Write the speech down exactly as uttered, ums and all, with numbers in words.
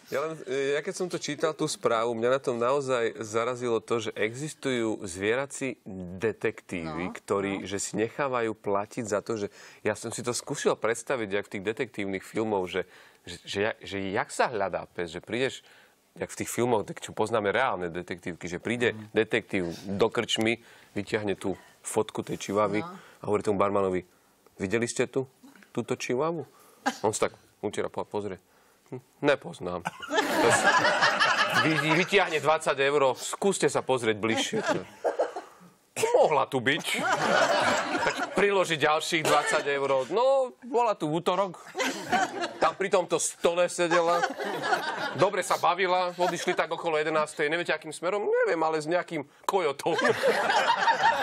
Ja, len, ja keď som to čítal, tú správu, mňa na tom naozaj zarazilo to, že existujú zvierací detektívy, no, ktorí no. že si nechávajú platiť za to, že ja som si to skúsil predstaviť, jak v tých detektívnych filmoch, že, že, že, že jak sa hľadá pes, že prídeš, jak v tých filmoch, čo poznáme reálne detektívky, že príde mm. detektív do krčmy, vyťahne tú fotku tej čivavy no. a hovorí tomu barmanovi, videli ste tu, túto čivavu? On sa tak utiera, pozrie. Nepoznám. Vy, vytiahne dvadsať eur, skúste sa pozrieť bližšie. Mohla tu byť. Tak priloží ďalších dvadsať eur. No, bola tu v útorok. Tam pri tomto stole sedela. Dobre sa bavila. Odišli tak okolo jedenástej. Neviete, akým smerom? Neviem, ale s nejakým kojotom.